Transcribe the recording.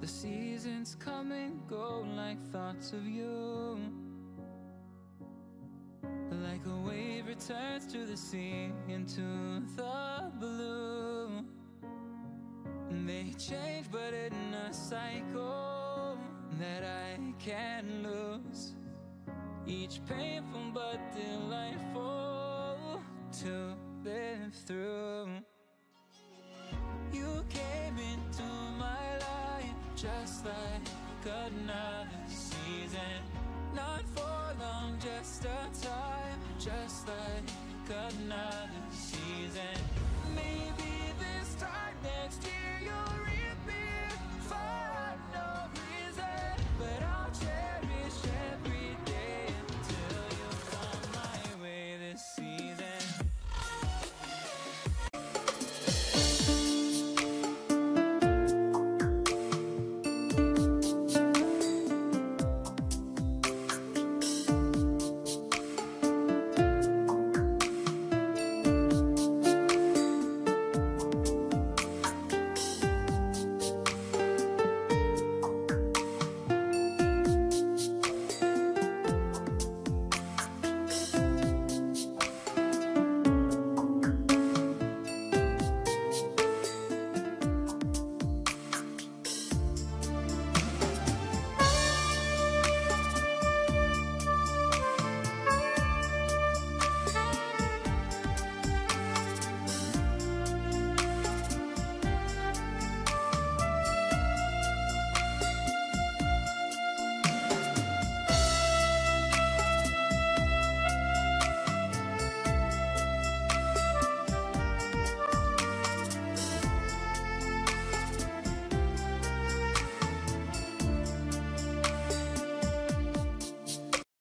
The seasons come and go like thoughts of you. Like a wave returns to the sea, into the blue. They change but in a cycle that I can't lose. Each painful but delightful to live through. You came into my life just like another season. Not for long, just a time, just like another season. Maybe